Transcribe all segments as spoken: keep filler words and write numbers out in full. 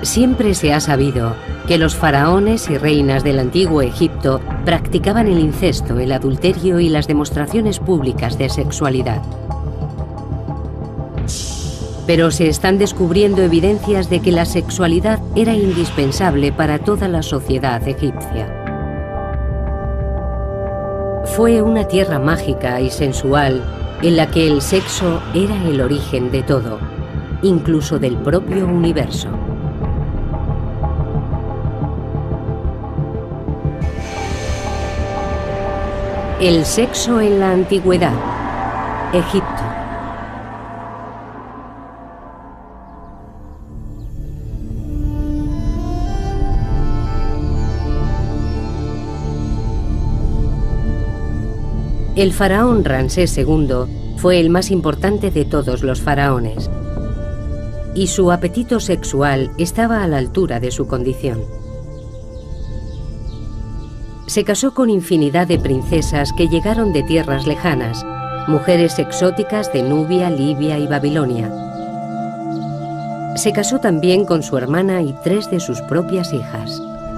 Siempre se ha sabido que los faraones y reinas del antiguo Egipto practicaban el incesto, el adulterio y las demostraciones públicas de sexualidad. Pero se están descubriendo evidencias de que la sexualidad era indispensable para toda la sociedad egipcia. Fue una tierra mágica y sensual en la que el sexo era el origen de todo, incluso del propio universo. El sexo en la antigüedad. Egipto. El faraón Ramsés segundo fue el más importante de todos los faraones, y su apetito sexual estaba a la altura de su condición. Se casó con infinidad de princesas que llegaron de tierras lejanas, mujeres exóticas de Nubia, Libia y Babilonia. Se casó también con su hermana y tres de sus propias hijas.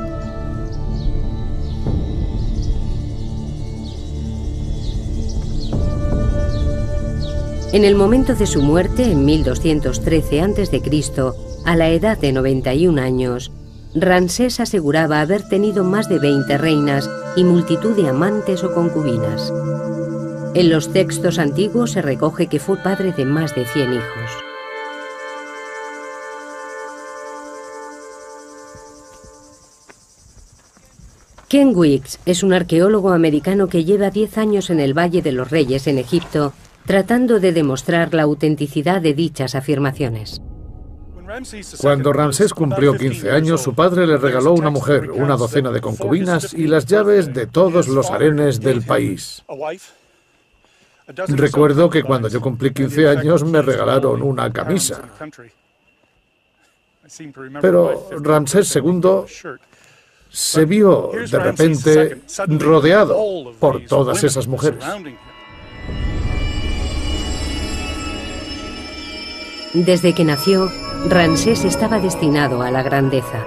En el momento de su muerte, en mil doscientos trece antes de Cristo, a la edad de noventa y un años, Ramsés aseguraba haber tenido más de veinte reinas y multitud de amantes o concubinas. En los textos antiguos se recoge que fue padre de más de cien hijos. Ken Weeks es un arqueólogo americano que lleva diez años en el Valle de los Reyes en Egipto, tratando de demostrar la autenticidad de dichas afirmaciones. Cuando Ramsés cumplió quince años, su padre le regaló una mujer, una docena de concubinas y las llaves de todos los harenes del país. Recuerdo que cuando yo cumplí quince años me regalaron una camisa. Pero Ramsés segundo se vio de repente rodeado por todas esas mujeres. Desde que nació, Ramsés estaba destinado a la grandeza.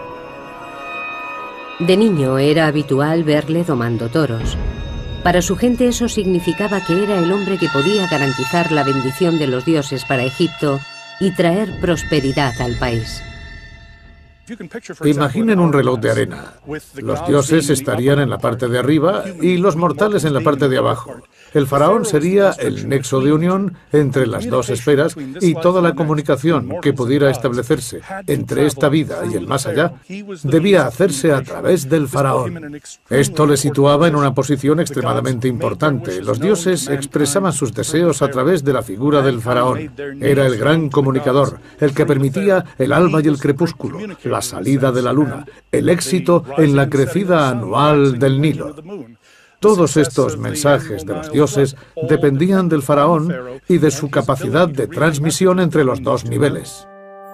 De niño era habitual verle domando toros. Para su gente eso significaba que era el hombre que podía garantizar la bendición de los dioses para Egipto y traer prosperidad al país. Imaginen un reloj de arena. Los dioses estarían en la parte de arriba y los mortales en la parte de abajo. El faraón sería el nexo de unión entre las dos esferas y toda la comunicación que pudiera establecerse entre esta vida y el más allá debía hacerse a través del faraón. Esto le situaba en una posición extremadamente importante. Los dioses expresaban sus deseos a través de la figura del faraón. Era el gran comunicador, el que permitía el alba y el crepúsculo, la salida de la luna, el éxito en la crecida anual del Nilo. Todos estos mensajes de los dioses dependían del faraón y de su capacidad de transmisión entre los dos niveles.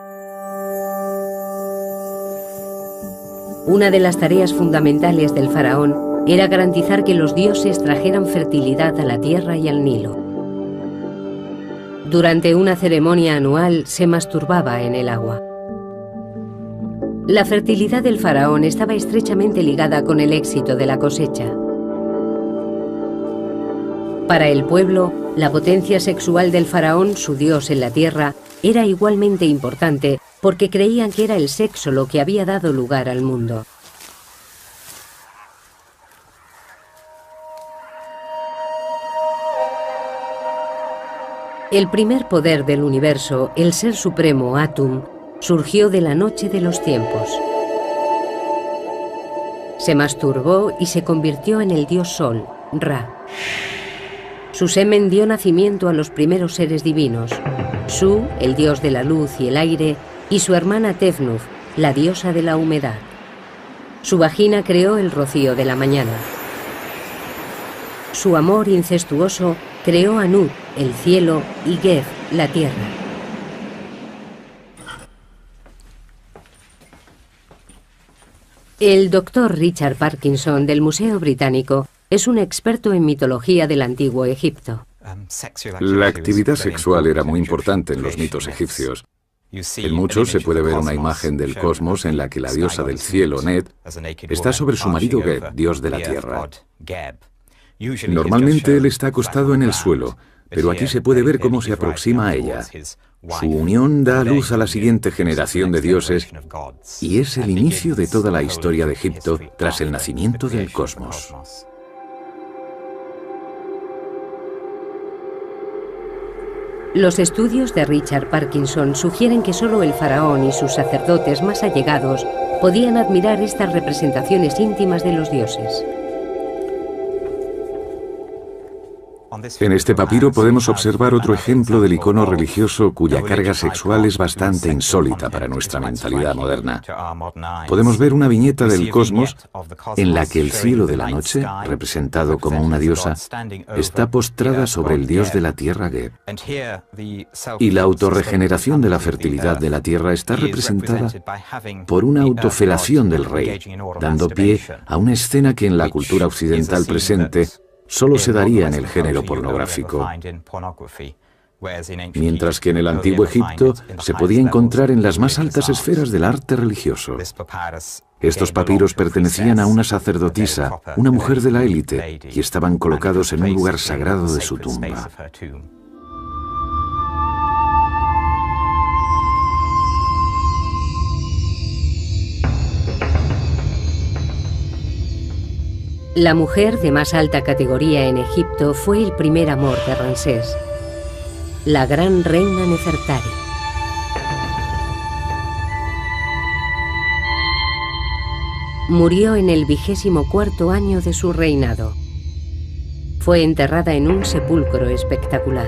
Una de las tareas fundamentales del faraón era garantizar que los dioses trajeran fertilidad a la tierra y al Nilo. Durante una ceremonia anual se masturbaba en el agua. La fertilidad del faraón estaba estrechamente ligada con el éxito de la cosecha. Para el pueblo, la potencia sexual del faraón, su dios en la tierra, era igualmente importante porque creían que era el sexo lo que había dado lugar al mundo. El primer poder del universo, el ser supremo Atum, surgió de la noche de los tiempos. Se masturbó y se convirtió en el dios Sol, Ra. Su semen dio nacimiento a los primeros seres divinos, Su, el dios de la luz y el aire, y su hermana Tefnut, la diosa de la humedad. Su vagina creó el rocío de la mañana. Su amor incestuoso creó a Nut, el cielo, y Geb, la tierra. El doctor Richard Parkinson del Museo Británico es un experto en mitología del antiguo Egipto. La actividad sexual era muy importante en los mitos egipcios. En muchos se puede ver una imagen del cosmos en la que la diosa del cielo, Net, está sobre su marido Geb, dios de la tierra. Normalmente él está acostado en el suelo, pero aquí se puede ver cómo se aproxima a ella. Su unión da a luz a la siguiente generación de dioses y es el inicio de toda la historia de Egipto tras el nacimiento del cosmos. Los estudios de Richard Parkinson sugieren que solo el faraón y sus sacerdotes más allegados podían admirar estas representaciones íntimas de los dioses. En este papiro podemos observar otro ejemplo del icono religioso cuya carga sexual es bastante insólita para nuestra mentalidad moderna. Podemos ver una viñeta del cosmos en la que el cielo de la noche, representado como una diosa, está postrada sobre el dios de la tierra Geb. Y la autorregeneración de la fertilidad de la tierra está representada por una autofelación del rey, dando pie a una escena que en la cultura occidental presente solo se daría en el género pornográfico, mientras que en el antiguo Egipto se podía encontrar en las más altas esferas del arte religioso. Estos papiros pertenecían a una sacerdotisa, una mujer de la élite, y estaban colocados en un lugar sagrado de su tumba. La mujer de más alta categoría en Egipto fue el primer amor de Ramsés, la gran reina Nefertari. Murió en el vigésimo cuarto año de su reinado. Fue enterrada en un sepulcro espectacular.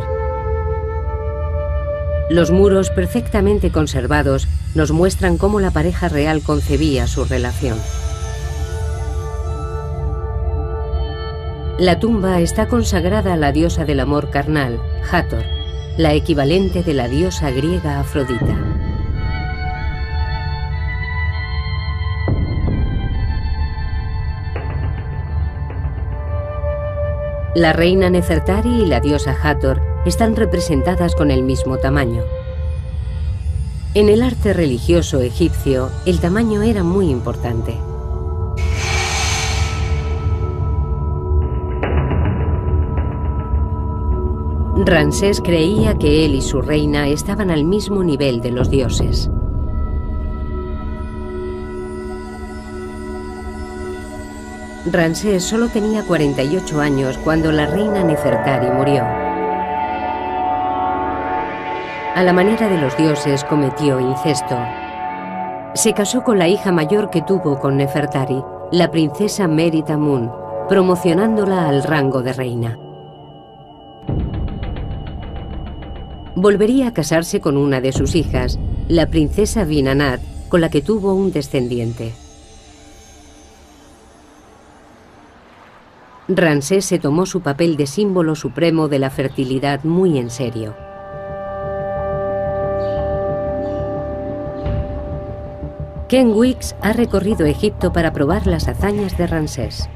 Los muros perfectamente conservados nos muestran cómo la pareja real concebía su relación. La tumba está consagrada a la diosa del amor carnal, Hathor, la equivalente de la diosa griega Afrodita. La reina Nefertari y la diosa Hathor están representadas con el mismo tamaño. En el arte religioso egipcio, el tamaño era muy importante. Ramsés creía que él y su reina estaban al mismo nivel de los dioses. Ramsés solo tenía cuarenta y ocho años cuando la reina Nefertari murió. A la manera de los dioses cometió incesto. Se casó con la hija mayor que tuvo con Nefertari, la princesa Merit Amun, promocionándola al rango de reina. Volvería a casarse con una de sus hijas, la princesa Binanat, con la que tuvo un descendiente. Ramsés se tomó su papel de símbolo supremo de la fertilidad muy en serio. Ken Weeks ha recorrido Egipto para probar las hazañas de Ramsés.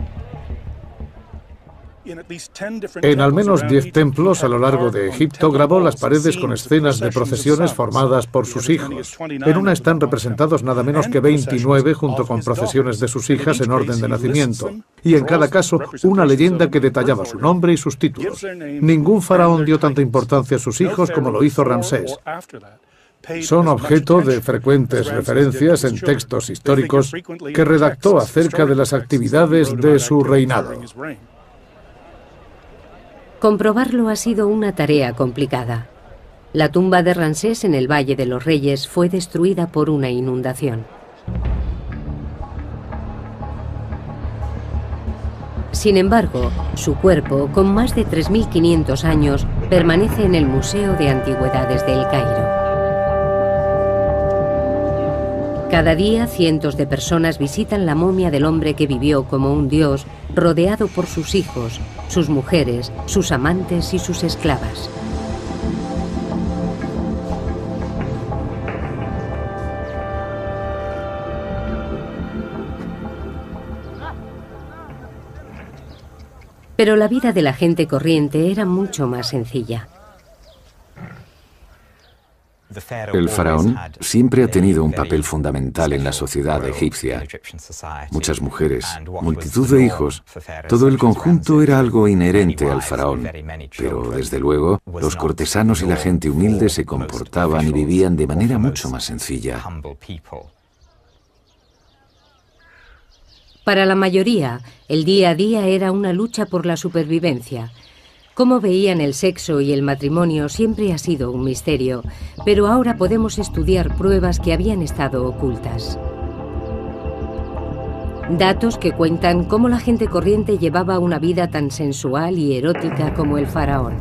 En al menos diez templos a lo largo de Egipto grabó las paredes con escenas de procesiones formadas por sus hijos. En una están representados nada menos que veintinueve junto con procesiones de sus hijas en orden de nacimiento. Y en cada caso una leyenda que detallaba su nombre y sus títulos. Ningún faraón dio tanta importancia a sus hijos como lo hizo Ramsés. Son objeto de frecuentes referencias en textos históricos que redactó acerca de las actividades de su reinado. Comprobarlo ha sido una tarea complicada. La tumba de Ramsés en el Valle de los Reyes fue destruida por una inundación. Sin embargo, su cuerpo, con más de tres mil quinientos años, permanece en el Museo de Antigüedades de El Cairo. Cada día, cientos de personas visitan la momia del hombre que vivió como un dios, rodeado por sus hijos, sus mujeres, sus amantes y sus esclavas. Pero la vida de la gente corriente era mucho más sencilla. El faraón siempre ha tenido un papel fundamental en la sociedad egipcia. Muchas mujeres, multitud de hijos, todo el conjunto era algo inherente al faraón. Pero, desde luego, los cortesanos y la gente humilde se comportaban y vivían de manera mucho más sencilla. Para la mayoría, el día a día era una lucha por la supervivencia. Cómo veían el sexo y el matrimonio siempre ha sido un misterio, pero ahora podemos estudiar pruebas que habían estado ocultas. Datos que cuentan cómo la gente corriente llevaba una vida tan sensual y erótica como el faraón.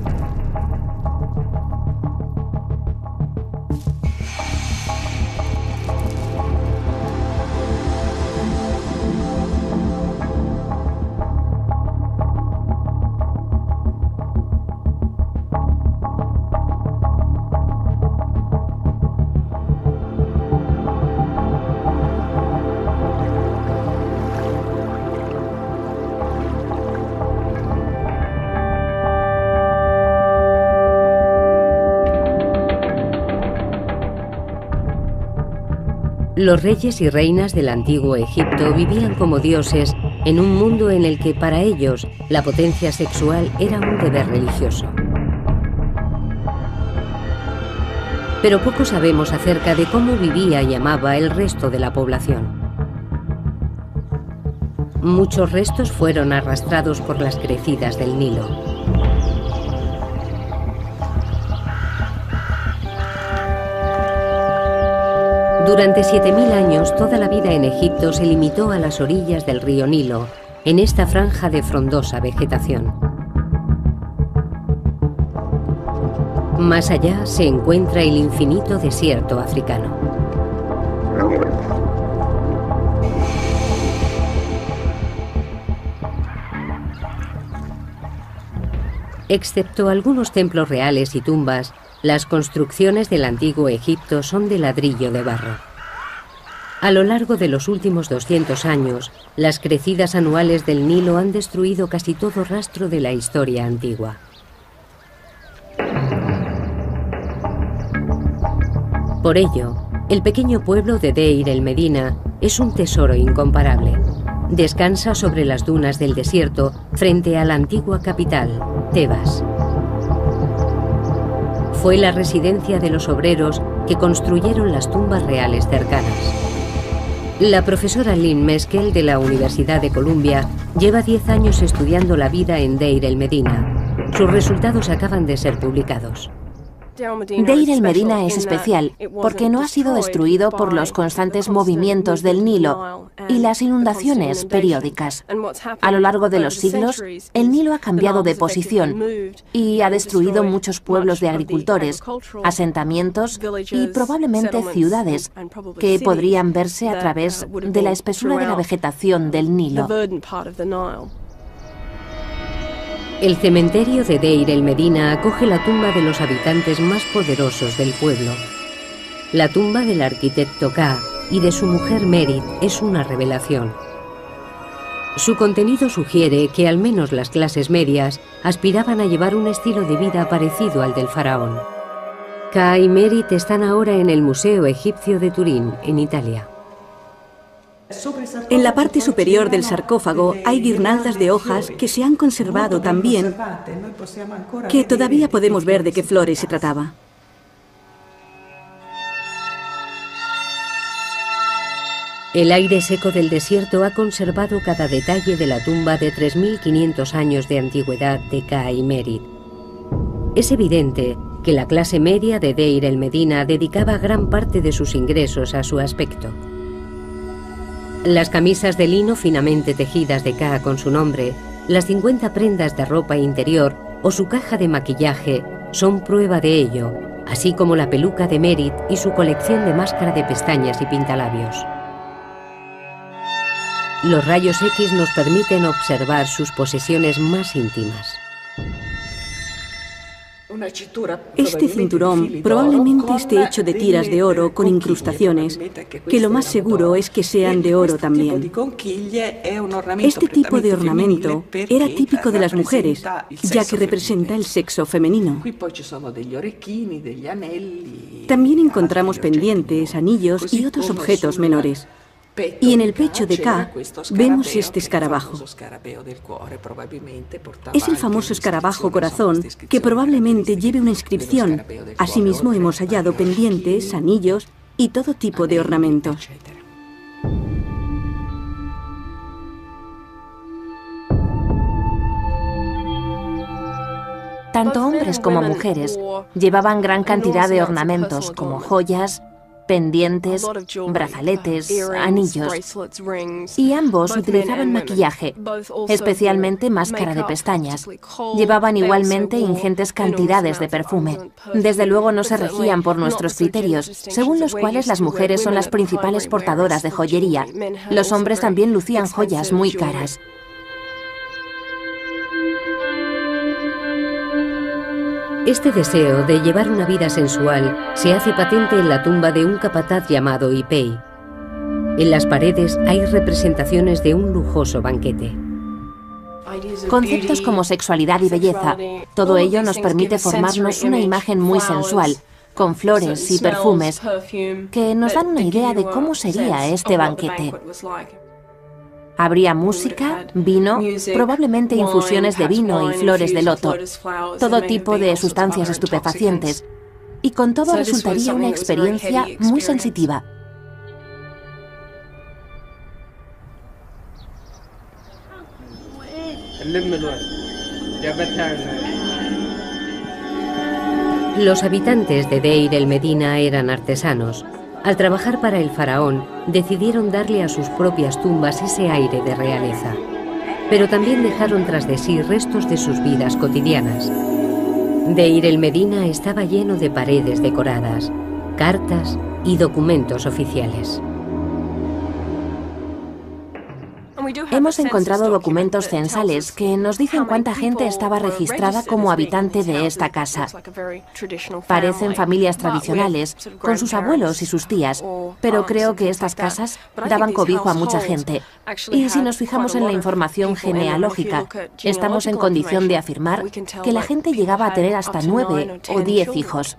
Los reyes y reinas del antiguo Egipto vivían como dioses en un mundo en el que para ellos la potencia sexual era un deber religioso. Pero poco sabemos acerca de cómo vivía y amaba el resto de la población. Muchos restos fueron arrastrados por las crecidas del Nilo. Durante siete mil años, toda la vida en Egipto se limitó a las orillas del río Nilo, en esta franja de frondosa vegetación. Más allá se encuentra el infinito desierto africano. Excepto algunos templos reales y tumbas, las construcciones del antiguo Egipto son de ladrillo de barro. A lo largo de los últimos doscientos años, las crecidas anuales del Nilo han destruido casi todo rastro de la historia antigua. Por ello, el pequeño pueblo de Deir el Medina es un tesoro incomparable. Descansa sobre las dunas del desierto frente a la antigua capital, Tebas. Fue la residencia de los obreros que construyeron las tumbas reales cercanas. La profesora Lynn Meskel de la Universidad de Columbia lleva diez años estudiando la vida en Deir el Medina. Sus resultados acaban de ser publicados. Deir el Medina es especial porque no ha sido destruido por los constantes movimientos del Nilo y las inundaciones periódicas. A lo largo de los siglos, el Nilo ha cambiado de posición y ha destruido muchos pueblos de agricultores, asentamientos y probablemente ciudades que podrían verse a través de la espesura de la vegetación del Nilo. El cementerio de Deir el Medina acoge la tumba de los habitantes más poderosos del pueblo. La tumba del arquitecto Ka y de su mujer Merit es una revelación. Su contenido sugiere que al menos las clases medias aspiraban a llevar un estilo de vida parecido al del faraón. Ka y Merit están ahora en el Museo Egipcio de Turín, en Italia. En la parte superior del sarcófago hay guirnaldas de hojas que se han conservado tan bien que todavía podemos ver de qué flores se trataba. El aire seco del desierto ha conservado cada detalle de la tumba de tres mil quinientos años de antigüedad de Ka y Merit. Es evidente que la clase media de Deir el Medina dedicaba gran parte de sus ingresos a su aspecto. Las camisas de lino finamente tejidas de Ka con su nombre, las cincuenta prendas de ropa interior o su caja de maquillaje son prueba de ello, así como la peluca de Merit y su colección de máscara de pestañas y pintalabios. Los rayos X nos permiten observar sus posesiones más íntimas. Este cinturón probablemente esté hecho de tiras de oro con incrustaciones, que lo más seguro es que sean de oro también. Este tipo de ornamento era típico de las mujeres, ya que representa el sexo femenino. También encontramos pendientes, anillos y otros objetos menores. Y en el pecho de K vemos este escarabajo. Es el famoso escarabajo corazón que probablemente lleve una inscripción. Asimismo hemos hallado pendientes, anillos y todo tipo de ornamentos. Tanto hombres como mujeres llevaban gran cantidad de ornamentos como joyas, pendientes, brazaletes, anillos, y ambos utilizaban maquillaje, especialmente máscara de pestañas. Llevaban igualmente ingentes cantidades de perfume. Desde luego no se regían por nuestros criterios, según los cuales las mujeres son las principales portadoras de joyería. Los hombres también lucían joyas muy caras. Este deseo de llevar una vida sensual se hace patente en la tumba de un capataz llamado Ipei. En las paredes hay representaciones de un lujoso banquete. Conceptos como sexualidad y belleza, todo ello nos permite formarnos una imagen muy sensual, con flores y perfumes, que nos dan una idea de cómo sería este banquete. Habría música, vino, probablemente infusiones de vino y flores de loto, todo tipo de sustancias estupefacientes, y con todo resultaría una experiencia muy sensitiva. Los habitantes de Deir el Medina eran artesanos. Al trabajar para el faraón, decidieron darle a sus propias tumbas ese aire de realeza. Pero también dejaron tras de sí restos de sus vidas cotidianas. Deir el Medina estaba lleno de paredes decoradas, cartas y documentos oficiales. Hemos encontrado documentos censales que nos dicen cuánta gente estaba registrada como habitante de esta casa. Parecen familias tradicionales, con sus abuelos y sus tías, pero creo que estas casas daban cobijo a mucha gente. Y si nos fijamos en la información genealógica, estamos en condición de afirmar que la gente llegaba a tener hasta nueve o diez hijos.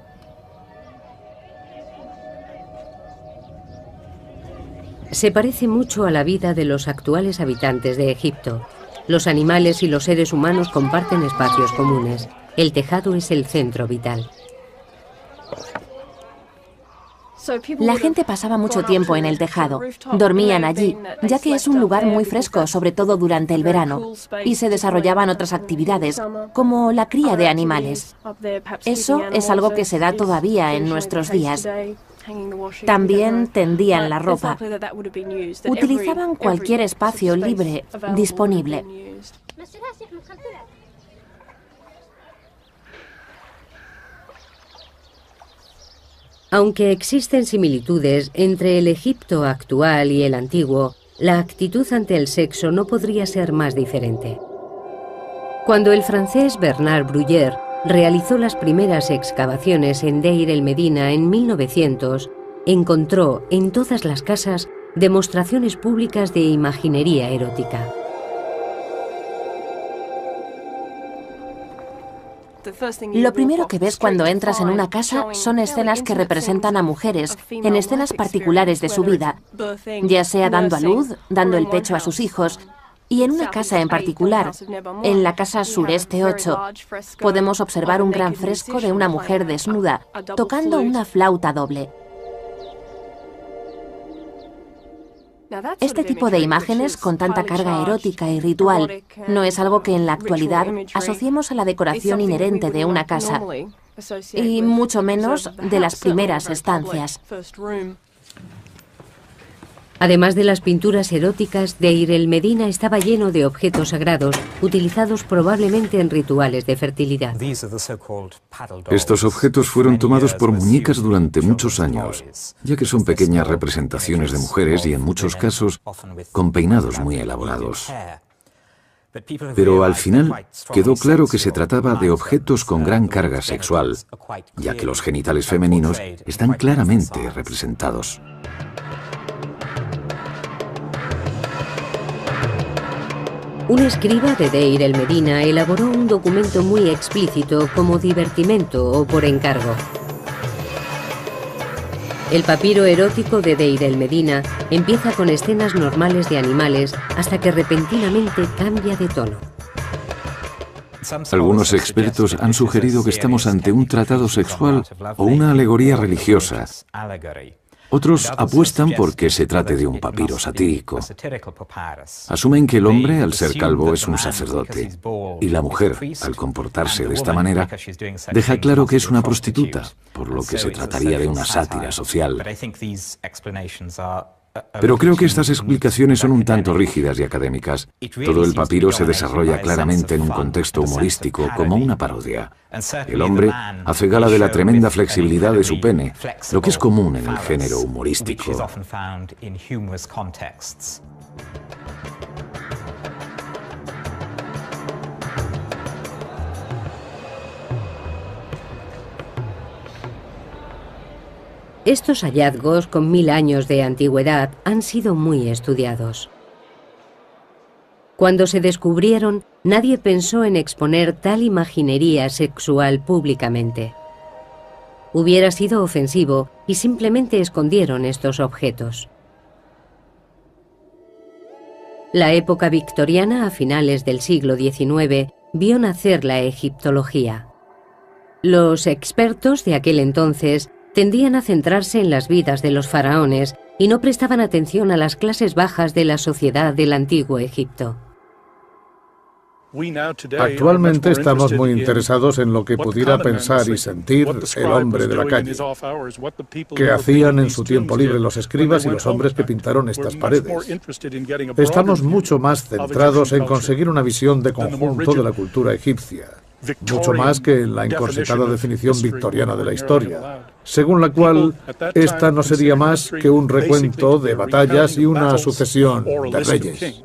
Se parece mucho a la vida de los actuales habitantes de Egipto. Los animales y los seres humanos comparten espacios comunes. El tejado es el centro vital. La gente pasaba mucho tiempo en el tejado. Dormían allí, ya que es un lugar muy fresco, sobre todo durante el verano, y se desarrollaban otras actividades, como la cría de animales. Eso es algo que se da todavía en nuestros días. También tendían la ropa. Utilizaban cualquier espacio libre disponible. Aunque existen similitudes entre el Egipto actual y el antiguo, la actitud ante el sexo no podría ser más diferente. Cuando el francés Bernard Bruyère realizó las primeras excavaciones en Deir el Medina en mil novecientos, encontró en todas las casas demostraciones públicas de imaginería erótica. Lo primero que ves cuando entras en una casa son escenas que representan a mujeres en escenas particulares de su vida, ya sea dando a luz, dando el pecho a sus hijos. Y en una casa en particular, en la casa Sureste ocho, podemos observar un gran fresco de una mujer desnuda, tocando una flauta doble. Este tipo de imágenes con tanta carga erótica y ritual no es algo que en la actualidad asociemos a la decoración inherente de una casa, y mucho menos de las primeras estancias. Además de las pinturas eróticas, Deir el Medina estaba lleno de objetos sagrados, utilizados probablemente en rituales de fertilidad. Estos objetos fueron tomados por muñecas durante muchos años, ya que son pequeñas representaciones de mujeres y en muchos casos con peinados muy elaborados. Pero al final quedó claro que se trataba de objetos con gran carga sexual, ya que los genitales femeninos están claramente representados. Un escriba de Deir el-Medina elaboró un documento muy explícito como divertimento o por encargo. El papiro erótico de Deir el-Medina empieza con escenas normales de animales hasta que repentinamente cambia de tono. Algunos expertos han sugerido que estamos ante un tratado sexual o una alegoría religiosa. Otros apuestan por que se trate de un papiro satírico. Asumen que el hombre, al ser calvo, es un sacerdote, y la mujer, al comportarse de esta manera, deja claro que es una prostituta, por lo que se trataría de una sátira social. Pero creo que estas explicaciones son un tanto rígidas y académicas. Todo el papiro se desarrolla claramente en un contexto humorístico, como una parodia. El hombre hace gala de la tremenda flexibilidad de su pene, lo que es común en el género humorístico. Estos hallazgos, con mil años de antigüedad, han sido muy estudiados. Cuando se descubrieron, nadie pensó en exponer tal imaginería sexual públicamente. Hubiera sido ofensivo y simplemente escondieron estos objetos. La época victoriana, a finales del siglo diecinueve, vio nacer la egiptología. Los expertos de aquel entonces tendían a centrarse en las vidas de los faraones y no prestaban atención a las clases bajas de la sociedad del antiguo Egipto. Actualmente estamos muy interesados en lo que pudiera pensar y sentir el hombre de la calle, qué hacían en su tiempo libre los escribas y los hombres que pintaron estas paredes. Estamos mucho más centrados en conseguir una visión de conjunto de la cultura egipcia, mucho más que en la encorsetada definición victoriana de la historia, según la cual esta no sería más que un recuento de batallas y una sucesión de reyes.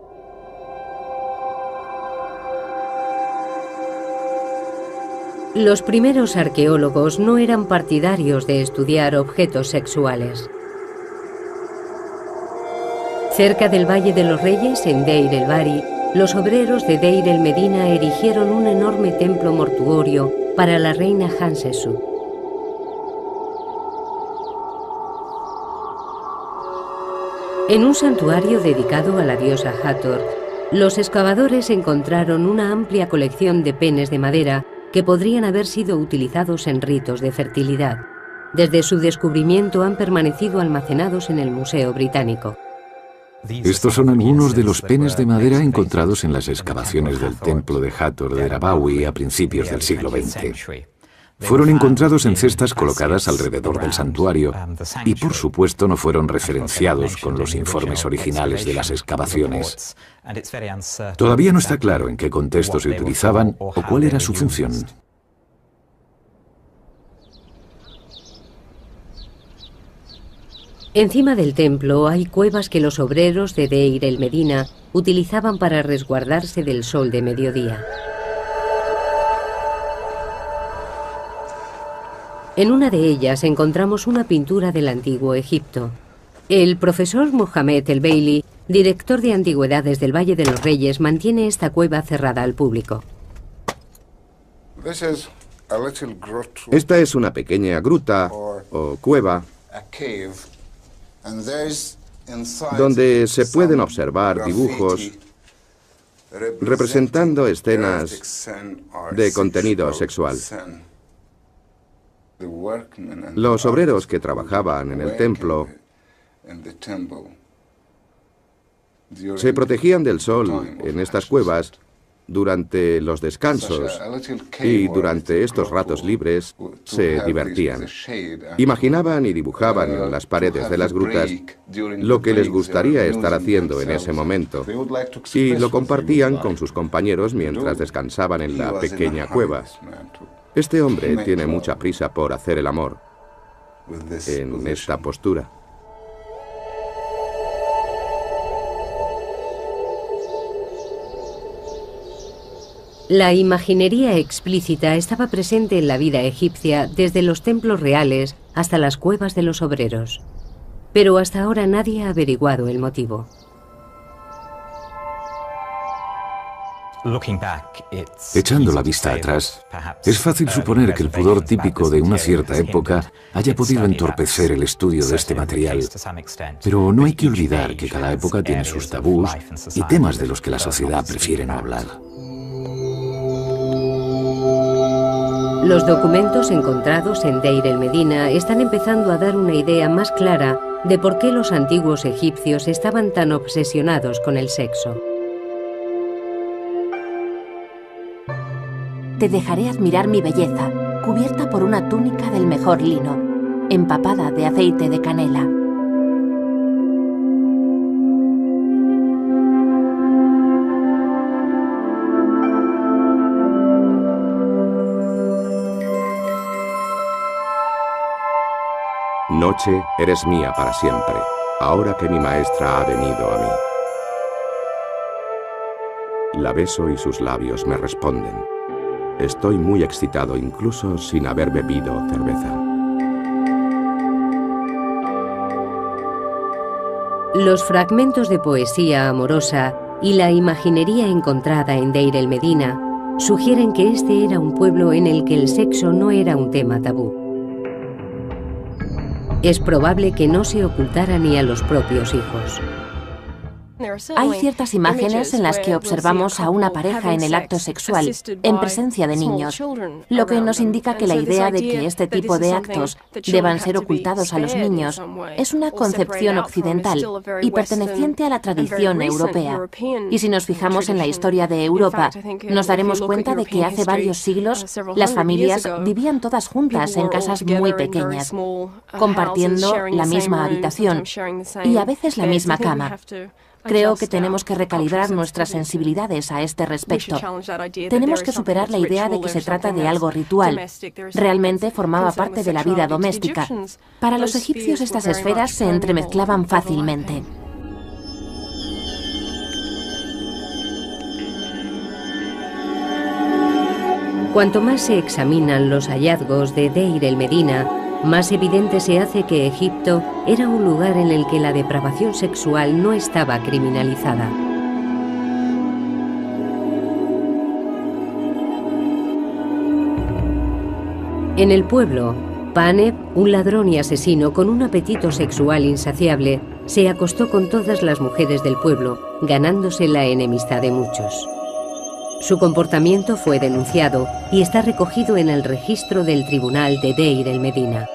Los primeros arqueólogos no eran partidarios de estudiar objetos sexuales. Cerca del Valle de los Reyes, en Deir el-Bahari, los obreros de Deir el-Medina erigieron un enorme templo mortuorio para la reina Hatshepsut. En un santuario dedicado a la diosa Hathor, los excavadores encontraron una amplia colección de penes de madera que podrían haber sido utilizados en ritos de fertilidad. Desde su descubrimiento han permanecido almacenados en el Museo Británico. Estos son algunos de los penes de madera encontrados en las excavaciones del templo de Hathor de Rabawi a principios del siglo veinte. Fueron encontrados en cestas colocadas alrededor del santuario y, por supuesto, no fueron referenciados con los informes originales de las excavaciones. Todavía no está claro en qué contexto se utilizaban o cuál era su función. Encima del templo hay cuevas que los obreros de Deir el-Medina utilizaban para resguardarse del sol de mediodía. En una de ellas encontramos una pintura del antiguo Egipto. El profesor Mohamed el-Bailey, director de antigüedades del Valle de los Reyes, mantiene esta cueva cerrada al público. Esta es una pequeña gruta o cueva donde se pueden observar dibujos representando escenas de contenido sexual. Los obreros que trabajaban en el templo se protegían del sol en estas cuevas durante los descansos y durante estos ratos libres se divertían. Imaginaban y dibujaban en las paredes de las grutas lo que les gustaría estar haciendo en ese momento y lo compartían con sus compañeros mientras descansaban en la pequeña cueva. Este hombre tiene mucha prisa por hacer el amor en esta postura. La imaginería explícita estaba presente en la vida egipcia desde los templos reales hasta las cuevas de los obreros. Pero hasta ahora nadie ha averiguado el motivo. Echando la vista atrás, es fácil suponer que el pudor típico de una cierta época haya podido entorpecer el estudio de este material. Pero no hay que olvidar que cada época tiene sus tabús y temas de los que la sociedad prefiere no hablar. Los documentos encontrados en Deir el-Medina están empezando a dar una idea más clara de por qué los antiguos egipcios estaban tan obsesionados con el sexo. Te dejaré admirar mi belleza, cubierta por una túnica del mejor lino, empapada de aceite de canela. Noche, eres mía para siempre, ahora que mi maestra ha venido a mí. La beso y sus labios me responden. Estoy muy excitado incluso sin haber bebido cerveza. Los fragmentos de poesía amorosa y la imaginería encontrada en Deir el-Medina sugieren que este era un pueblo en el que el sexo no era un tema tabú. Es probable que no se ocultara ni a los propios hijos. Hay ciertas imágenes en las que observamos a una pareja en el acto sexual, en presencia de niños, lo que nos indica que la idea de que este tipo de actos deban ser ocultados a los niños es una concepción occidental y perteneciente a la tradición europea. Y si nos fijamos en la historia de Europa, nos daremos cuenta de que hace varios siglos las familias vivían todas juntas en casas muy pequeñas, compartiendo la misma habitación y a veces la misma cama. Creo que tenemos que recalibrar nuestras sensibilidades a este respecto. Tenemos que superar la idea de que se trata de algo ritual. Realmente formaba parte de la vida doméstica. Para los egipcios estas esferas se entremezclaban fácilmente. Cuanto más se examinan los hallazgos de Deir el-Medina, más evidente se hace que Egipto era un lugar en el que la depravación sexual no estaba criminalizada. En el pueblo, Paneb, un ladrón y asesino con un apetito sexual insaciable, se acostó con todas las mujeres del pueblo, ganándose la enemistad de muchos. Su comportamiento fue denunciado y está recogido en el registro del tribunal de Deir el-Medina.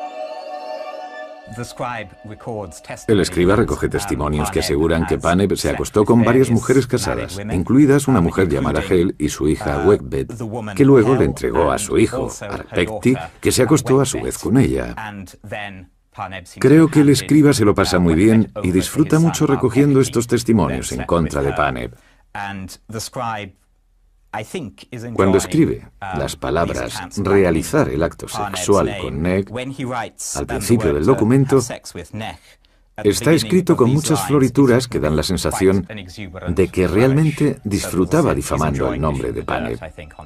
El escriba recoge testimonios que aseguran que Paneb se acostó con varias mujeres casadas, incluidas una mujer llamada Hel y su hija Wegbet, que luego le entregó a su hijo, Arpekti, que se acostó a su vez con ella. Creo que el escriba se lo pasa muy bien y disfruta mucho recogiendo estos testimonios en contra de Paneb. Cuando escribe las palabras realizar el acto sexual con Neg, al principio del documento, está escrito con muchas florituras que dan la sensación de que realmente disfrutaba difamando el nombre de Paneb.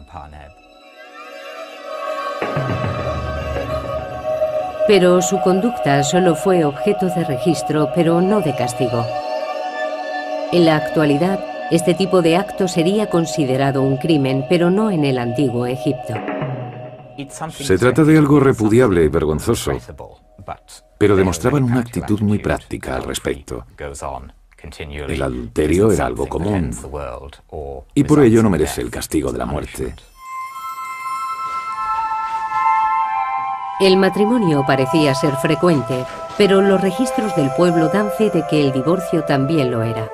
Pero su conducta solo fue objeto de registro, pero no de castigo. En la actualidad, este tipo de acto sería considerado un crimen, pero no en el antiguo Egipto. Se trata de algo repudiable y vergonzoso, pero demostraban una actitud muy práctica al respecto. El adulterio era algo común, y por ello no merece el castigo de la muerte. El matrimonio parecía ser frecuente, pero los registros del pueblo dan fe de que el divorcio también lo era.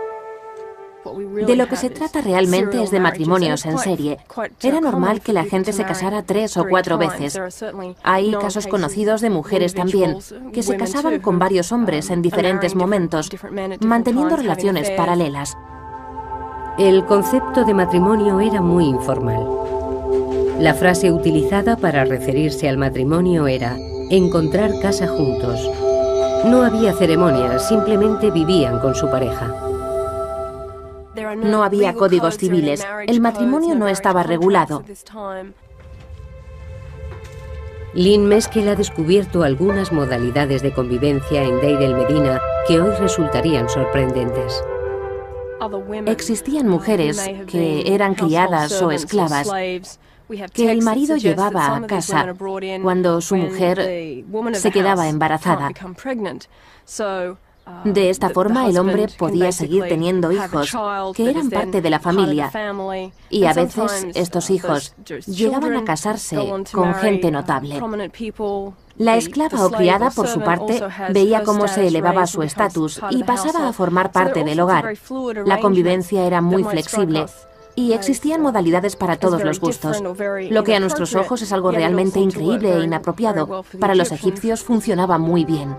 De lo que se trata realmente es de matrimonios en serie. Era normal que la gente se casara tres o cuatro veces. Hay casos conocidos de mujeres también, que se casaban con varios hombres en diferentes momentos, manteniendo relaciones paralelas. El concepto de matrimonio era muy informal. La frase utilizada para referirse al matrimonio era encontrar casa juntos. No había ceremonias, simplemente vivían con su pareja. No había códigos civiles, el matrimonio no estaba regulado. Lynn Meskel ha descubierto algunas modalidades de convivencia en Deir el-Medina que hoy resultarían sorprendentes. Existían mujeres que eran criadas o esclavas, que el marido llevaba a casa cuando su mujer se quedaba embarazada. De esta forma, el hombre podía seguir teniendo hijos que eran parte de la familia, y a veces estos hijos llegaban a casarse con gente notable. La esclava o criada, por su parte, veía cómo se elevaba su estatus y pasaba a formar parte del hogar. La convivencia era muy flexible y existían modalidades para todos los gustos. Lo que a nuestros ojos es algo realmente increíble e inapropiado, para los egipcios funcionaba muy bien.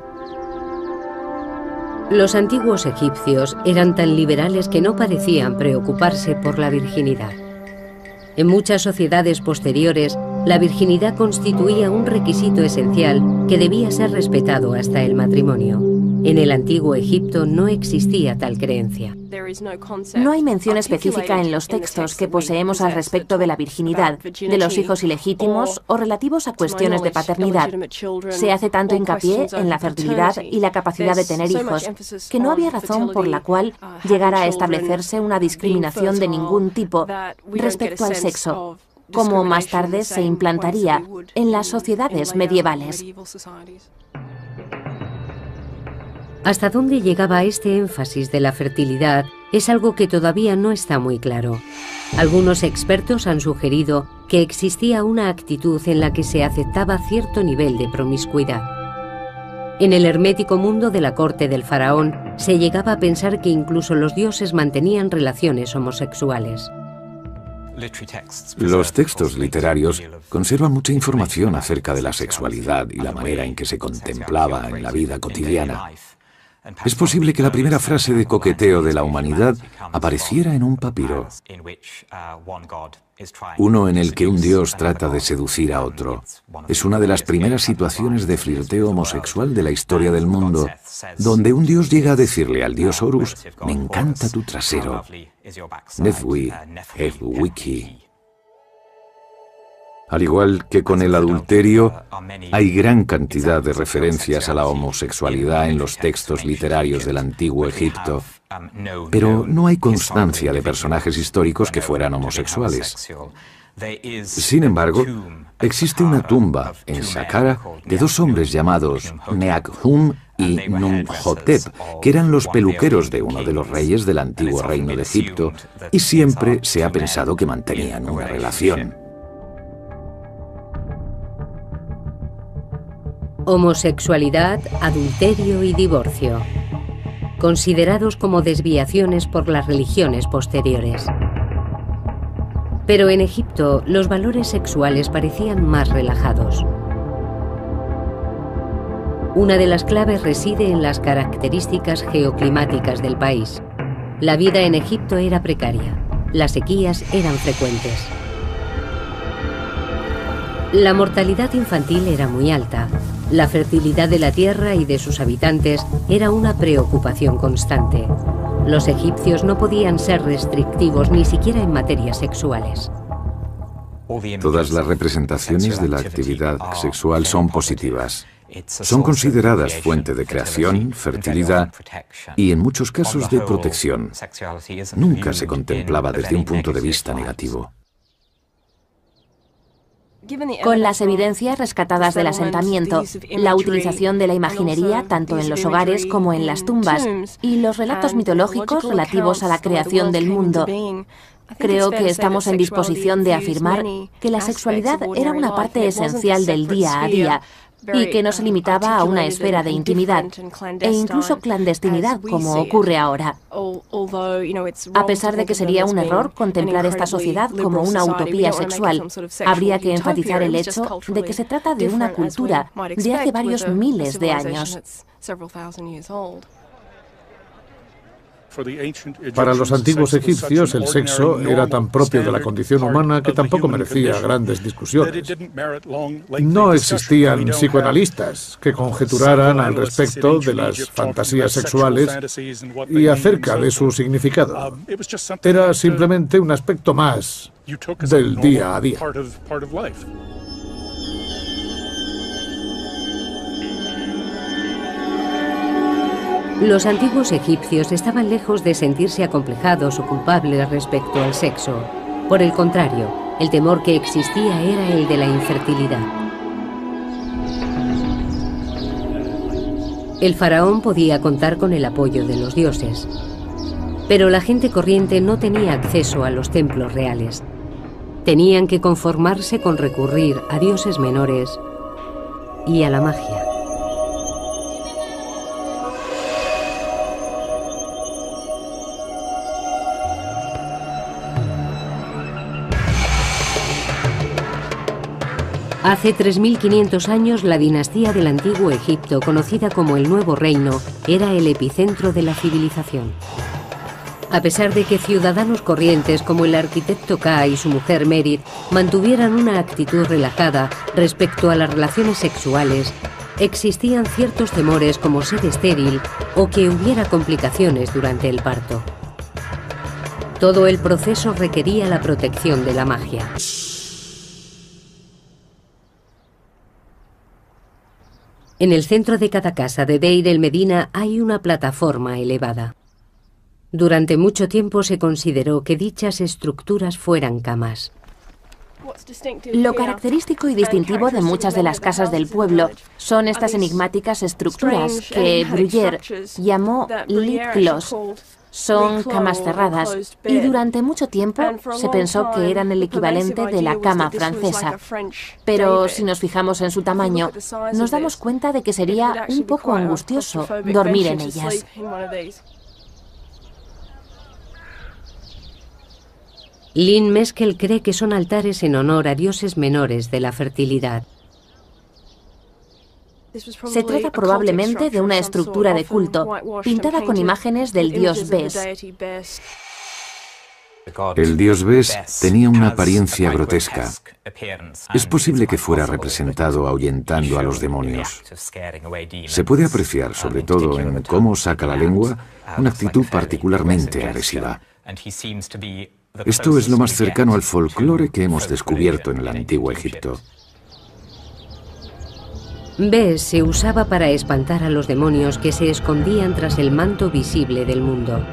Los antiguos egipcios eran tan liberales que no parecían preocuparse por la virginidad. En muchas sociedades posteriores, la virginidad constituía un requisito esencial que debía ser respetado hasta el matrimonio. En el antiguo Egipto no existía tal creencia. No hay mención específica en los textos que poseemos al respecto de la virginidad, de los hijos ilegítimos o relativos a cuestiones de paternidad. Se hace tanto hincapié en la fertilidad y la capacidad de tener hijos, que no había razón por la cual llegara a establecerse una discriminación de ningún tipo respecto al sexo, como más tarde se implantaría en las sociedades medievales. Hasta dónde llegaba este énfasis de la fertilidad es algo que todavía no está muy claro. Algunos expertos han sugerido que existía una actitud en la que se aceptaba cierto nivel de promiscuidad. En el hermético mundo de la corte del faraón se llegaba a pensar que incluso los dioses mantenían relaciones homosexuales. Los textos literarios conservan mucha información acerca de la sexualidad y la manera en que se contemplaba en la vida cotidiana. Es posible que la primera frase de coqueteo de la humanidad apareciera en un papiro, uno en el que un dios trata de seducir a otro. Es una de las primeras situaciones de flirteo homosexual de la historia del mundo, donde un dios llega a decirle al dios Horus: «Me encanta tu trasero». Nefwi, Wiki. Al igual que con el adulterio, hay gran cantidad de referencias a la homosexualidad en los textos literarios del antiguo Egipto, pero no hay constancia de personajes históricos que fueran homosexuales. Sin embargo, existe una tumba en Saqqara de dos hombres llamados Neakhum y Numhotep, que eran los peluqueros de uno de los reyes del antiguo reino de Egipto, y siempre se ha pensado que mantenían una relación. Homosexualidad, adulterio y divorcio, considerados como desviaciones por las religiones posteriores. Pero en Egipto los valores sexuales parecían más relajados. Una de las claves reside en las características geoclimáticas del país. La vida en Egipto era precaria, las sequías eran frecuentes. La mortalidad infantil era muy alta. La fertilidad de la tierra y de sus habitantes era una preocupación constante. Los egipcios no podían ser restrictivos ni siquiera en materias sexuales. Todas las representaciones de la actividad sexual son positivas. Son consideradas fuente de creación, fertilidad y, en muchos casos, de protección. Nunca se contemplaba desde un punto de vista negativo. Con las evidencias rescatadas del asentamiento, la utilización de la imaginería tanto en los hogares como en las tumbas y los relatos mitológicos relativos a la creación del mundo, creo que estamos en disposición de afirmar que la sexualidad era una parte esencial del día a día y que no se limitaba a una esfera de intimidad e incluso clandestinidad como ocurre ahora. A pesar de que sería un error contemplar esta sociedad como una utopía sexual, habría que enfatizar el hecho de que se trata de una cultura de hace varios miles de años. Para los antiguos egipcios, el sexo era tan propio de la condición humana que tampoco merecía grandes discusiones. No existían psicoanalistas que conjeturaran al respecto de las fantasías sexuales y acerca de su significado. Era simplemente un aspecto más del día a día. Los antiguos egipcios estaban lejos de sentirse acomplejados o culpables respecto al sexo. Por el contrario, el temor que existía era el de la infertilidad. El faraón podía contar con el apoyo de los dioses, pero la gente corriente no tenía acceso a los templos reales. Tenían que conformarse con recurrir a dioses menores y a la magia. Hace tres mil quinientos años, la dinastía del Antiguo Egipto, conocida como el Nuevo Reino, era el epicentro de la civilización. A pesar de que ciudadanos corrientes como el arquitecto Ka y su mujer Merit mantuvieran una actitud relajada respecto a las relaciones sexuales, existían ciertos temores como ser estéril o que hubiera complicaciones durante el parto. Todo el proceso requería la protección de la magia. En el centro de cada casa de Deir el-Medina hay una plataforma elevada. Durante mucho tiempo se consideró que dichas estructuras fueran camas. Lo característico y distintivo de muchas de las casas del pueblo son estas enigmáticas estructuras que Bruyère llamó lit clos. Son camas cerradas y durante mucho tiempo se pensó que eran el equivalente de la cama francesa. Pero si nos fijamos en su tamaño, nos damos cuenta de que sería un poco angustioso dormir en ellas. Lynn Meskel cree que son altares en honor a dioses menores de la fertilidad. Se trata probablemente de una estructura de culto, pintada con imágenes del dios Bes. El dios Bes tenía una apariencia grotesca. Es posible que fuera representado ahuyentando a los demonios. Se puede apreciar, sobre todo en cómo saca la lengua, una actitud particularmente agresiva. Esto es lo más cercano al folclore que hemos descubierto en el Antiguo Egipto. Bes se usaba para espantar a los demonios que se escondían tras el manto visible del mundo.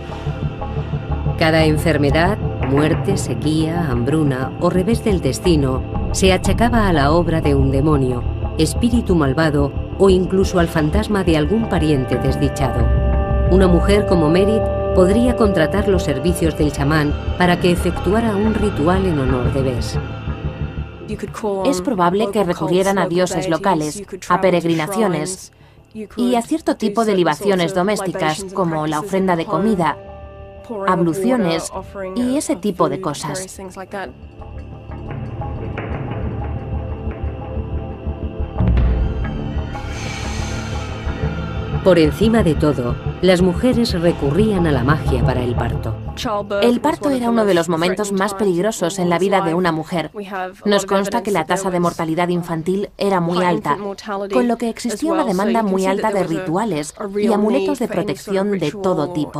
Cada enfermedad, muerte, sequía, hambruna o revés del destino se achacaba a la obra de un demonio, espíritu malvado o incluso al fantasma de algún pariente desdichado. Una mujer como Merit podría contratar los servicios del chamán para que efectuara un ritual en honor de Bes. Es probable que recurrieran a dioses locales, a peregrinaciones y a cierto tipo de libaciones domésticas, como la ofrenda de comida, abluciones y ese tipo de cosas. Por encima de todo, las mujeres recurrían a la magia para el parto. El parto era uno de los momentos más peligrosos en la vida de una mujer. Nos consta que la tasa de mortalidad infantil era muy alta, con lo que existía una demanda muy alta de rituales y amuletos de protección de todo tipo.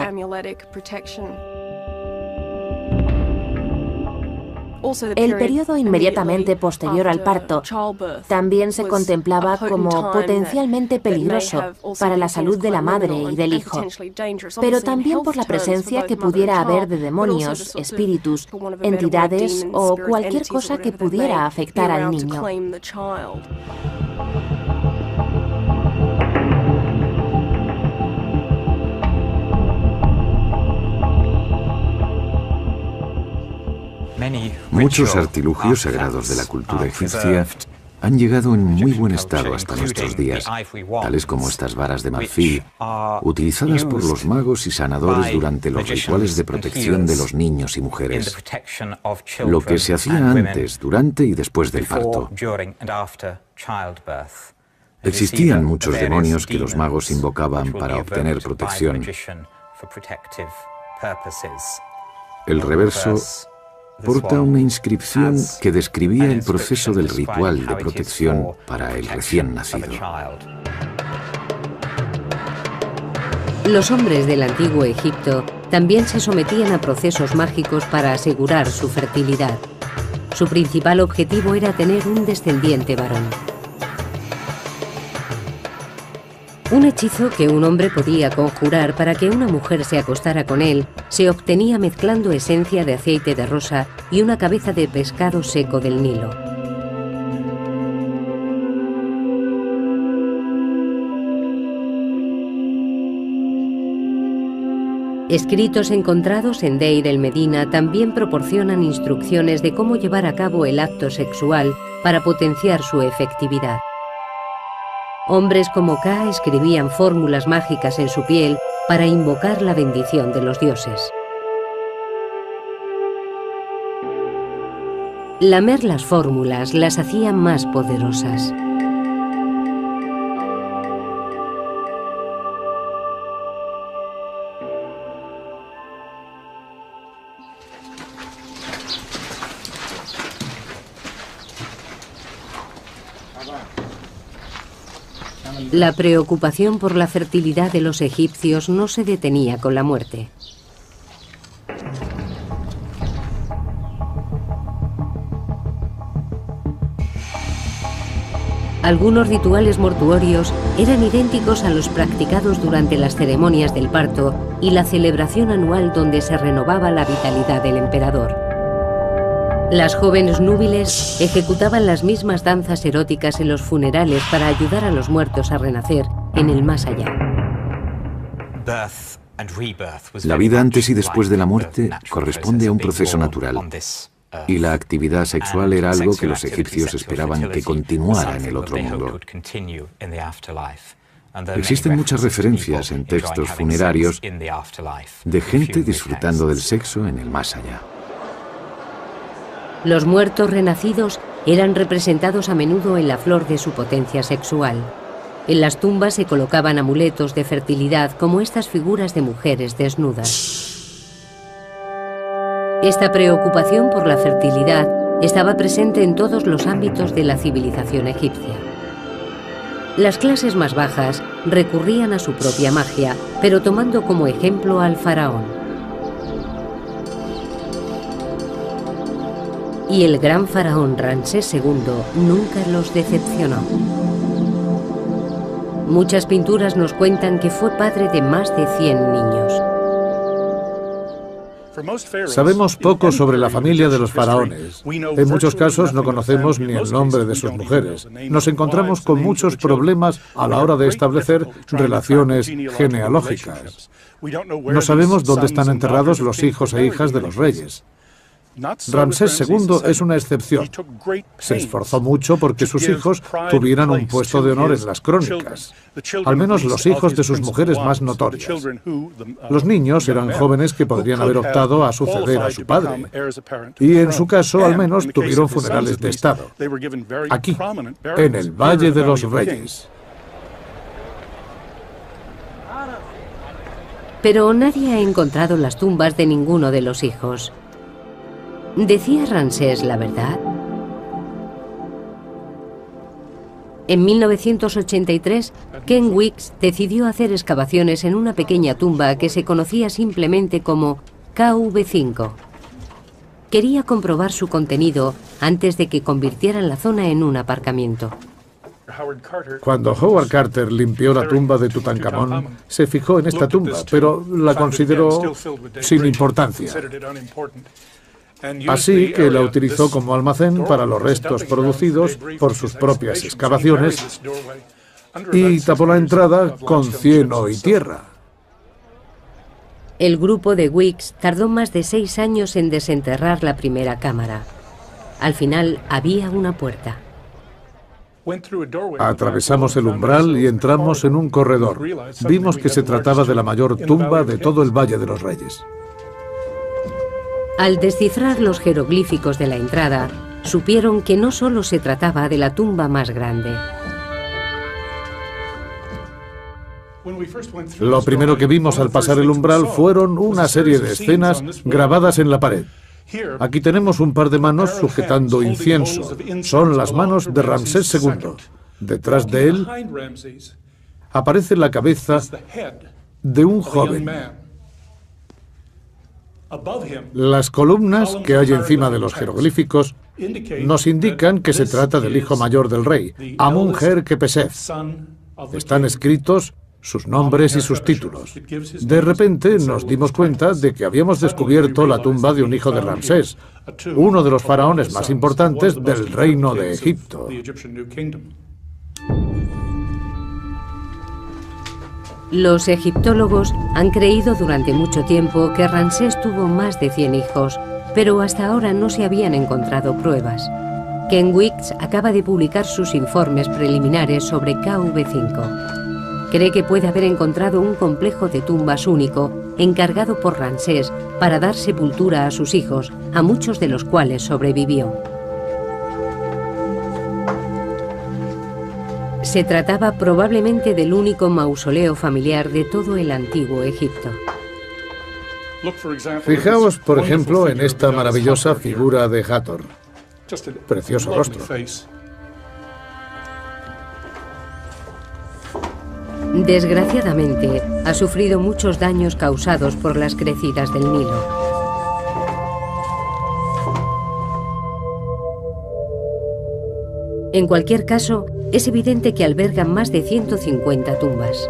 El periodo inmediatamente posterior al parto también se contemplaba como potencialmente peligroso para la salud de la madre y del hijo, pero también por la presencia que pudiera haber de demonios, espíritus, entidades o cualquier cosa que pudiera afectar al niño. Muchos artilugios sagrados de la cultura egipcia han llegado en muy buen estado hasta nuestros días, tales como estas varas de marfil, utilizadas por los magos y sanadores durante los rituales de protección de los niños y mujeres, lo que se hacía antes, durante y después del parto. Existían muchos demonios que los magos invocaban para obtener protección, El reverso porta una inscripción que describía el proceso del ritual de protección para el recién nacido. Los hombres del antiguo Egipto también se sometían a procesos mágicos para asegurar su fertilidad. Su principal objetivo era tener un descendiente varón. Un hechizo que un hombre podía conjurar para que una mujer se acostara con él se obtenía mezclando esencia de aceite de rosa y una cabeza de pescado seco del Nilo. Escritos encontrados en Deir el-Medina también proporcionan instrucciones de cómo llevar a cabo el acto sexual para potenciar su efectividad. Hombres como Ka escribían fórmulas mágicas en su piel para invocar la bendición de los dioses. Lamer las fórmulas las hacía más poderosas. La preocupación por la fertilidad de los egipcios no se detenía con la muerte. Algunos rituales mortuorios eran idénticos a los practicados durante las ceremonias del parto y la celebración anual donde se renovaba la vitalidad del emperador. Las jóvenes núbiles ejecutaban las mismas danzas eróticas en los funerales para ayudar a los muertos a renacer en el más allá. La vida antes y después de la muerte corresponde a un proceso natural, y la actividad sexual era algo que los egipcios esperaban que continuara en el otro mundo. Existen muchas referencias en textos funerarios de gente disfrutando del sexo en el más allá. Los muertos renacidos eran representados a menudo en la flor de su potencia sexual. En las tumbas se colocaban amuletos de fertilidad como estas figuras de mujeres desnudas. Esta preocupación por la fertilidad estaba presente en todos los ámbitos de la civilización egipcia. Las clases más bajas recurrían a su propia magia, pero tomando como ejemplo al faraón. Y el gran faraón Ramsés segundo nunca los decepcionó. Muchas pinturas nos cuentan que fue padre de más de cien niños. Sabemos poco sobre la familia de los faraones. En muchos casos no conocemos ni el nombre de sus mujeres. Nos encontramos con muchos problemas a la hora de establecer relaciones genealógicas. No sabemos dónde están enterrados los hijos e hijas de los reyes. Ramsés segundo es una excepción. Se esforzó mucho porque sus hijos tuvieran un puesto de honor en las crónicas, al menos los hijos de sus mujeres más notorias. Los niños eran jóvenes que podrían haber optado a suceder a su padre, y en su caso al menos tuvieron funerales de estado, aquí, en el Valle de los Reyes. Pero nadie ha encontrado las tumbas de ninguno de los hijos. ¿Decía Ramsés la verdad? En mil novecientos ochenta y tres, Ken Weeks decidió hacer excavaciones en una pequeña tumba que se conocía simplemente como K V cinco. Quería comprobar su contenido antes de que convirtieran la zona en un aparcamiento. Cuando Howard Carter limpió la tumba de Tutankamón, se fijó en esta tumba, pero la consideró sin importancia. Así que la utilizó como almacén para los restos producidos por sus propias excavaciones y tapó la entrada con cieno y tierra. El grupo de Weeks tardó más de seis años en desenterrar la primera cámara. Al final había una puerta. Atravesamos el umbral y entramos en un corredor. Vimos que se trataba de la mayor tumba de todo el Valle de los Reyes. Al descifrar los jeroglíficos de la entrada, supieron que no solo se trataba de la tumba más grande. Lo primero que vimos al pasar el umbral fueron una serie de escenas grabadas en la pared. Aquí tenemos un par de manos sujetando incienso. Son las manos de Ramsés segundo. Detrás de él aparece la cabeza de un joven. Las columnas que hay encima de los jeroglíficos nos indican que se trata del hijo mayor del rey, Amun-Her-Kepesef. Están escritos sus nombres y sus títulos. De repente nos dimos cuenta de que habíamos descubierto la tumba de un hijo de Ramsés, uno de los faraones más importantes del reino de Egipto. Los egiptólogos han creído durante mucho tiempo que Ramsés tuvo más de cien hijos, pero hasta ahora no se habían encontrado pruebas. Ken Weeks acaba de publicar sus informes preliminares sobre K V cinco. Cree que puede haber encontrado un complejo de tumbas único, encargado por Ramsés para dar sepultura a sus hijos, a muchos de los cuales sobrevivió. Se trataba probablemente del único mausoleo familiar de todo el antiguo Egipto. Fijaos, por ejemplo, en esta maravillosa figura de Hathor. Precioso rostro. Desgraciadamente, ha sufrido muchos daños causados por las crecidas del Nilo. En cualquier caso, es evidente que albergan más de ciento cincuenta tumbas.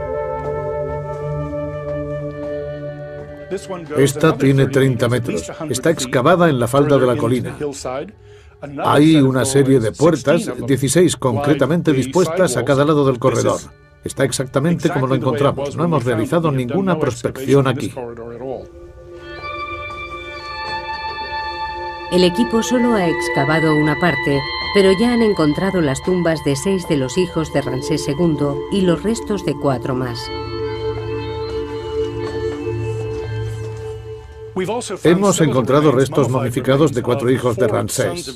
Esta tiene treinta metros. Está excavada en la falda de la colina. Hay una serie de puertas, dieciséis concretamente dispuestas a cada lado del corredor. Está exactamente como lo encontramos. No hemos realizado ninguna prospección aquí. El equipo solo ha excavado una parte, pero ya han encontrado las tumbas de seis de los hijos de Ramsés segundo y los restos de cuatro más. Hemos encontrado restos momificados de cuatro hijos de Ramsés.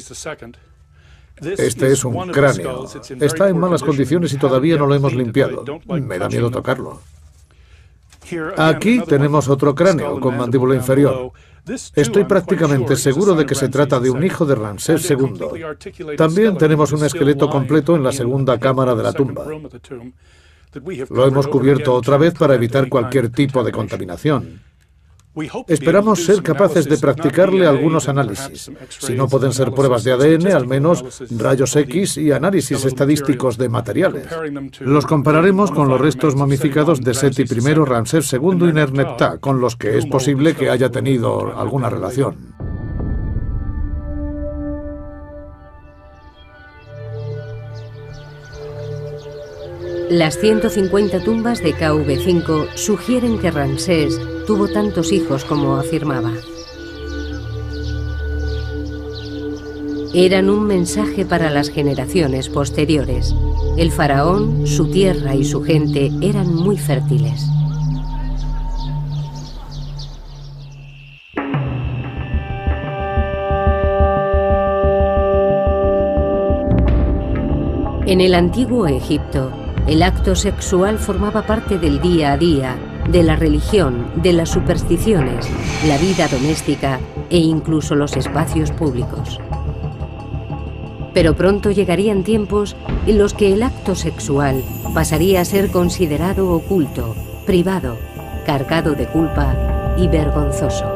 Este es un cráneo. Está en malas condiciones y todavía no lo hemos limpiado. Me da miedo tocarlo. Aquí tenemos otro cráneo con mandíbula inferior. Estoy prácticamente seguro de que se trata de un hijo de Ramsés segundo. También tenemos un esqueleto completo en la segunda cámara de la tumba. Lo hemos cubierto otra vez para evitar cualquier tipo de contaminación. Esperamos ser capaces de practicarle algunos análisis. Si no pueden ser pruebas de A D N, al menos rayos X y análisis estadísticos de materiales. Los compararemos con los restos momificados de Seti primero, Ramsés segundo y Nerneptah, con los que es posible que haya tenido alguna relación. Las ciento cincuenta tumbas de K V cinco sugieren que Ramsés tuvo tantos hijos como afirmaba. Eran un mensaje para las generaciones posteriores. El faraón, su tierra y su gente eran muy fértiles. En el antiguo Egipto, el acto sexual formaba parte del día a día, de la religión, de las supersticiones, la vida doméstica e incluso los espacios públicos. Pero pronto llegarían tiempos en los que el acto sexual pasaría a ser considerado oculto, privado, cargado de culpa y vergonzoso.